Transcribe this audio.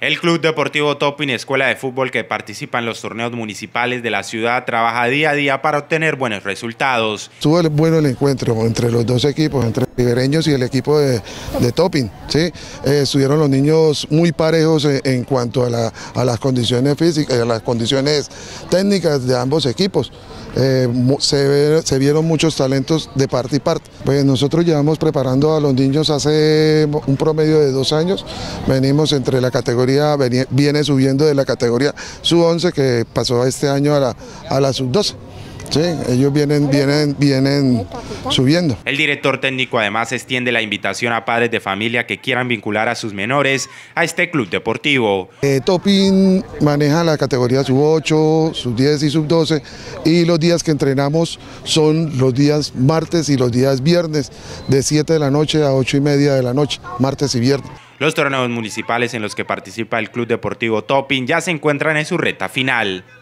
El Club Deportivo Topin, escuela de fútbol que participa en los torneos municipales de la ciudad, trabaja día a día para obtener buenos resultados. Estuvo bueno el encuentro entre los dos equipos, entre Ribereños y el equipo de Topin, ¿sí? Estuvieron los niños muy parejos en cuanto a las condiciones físicas, a las condiciones técnicas de ambos equipos. Se vieron muchos talentos de parte y parte. Pues nosotros llevamos preparando a los niños hace un promedio de 2 años. Venimos entre la categoría, viene subiendo de la categoría sub-11 que pasó este año a la sub-12. Sí, ellos vienen subiendo. El director técnico además extiende la invitación a padres de familia que quieran vincular a sus menores a este club deportivo. Topin maneja la categoría sub-8, sub-10 y sub-12 y los días que entrenamos son los días martes y los días viernes de 7 de la noche a 8:30 de la noche, martes y viernes. Los torneos municipales en los que participa el Club Deportivo Topin ya se encuentran en su recta final.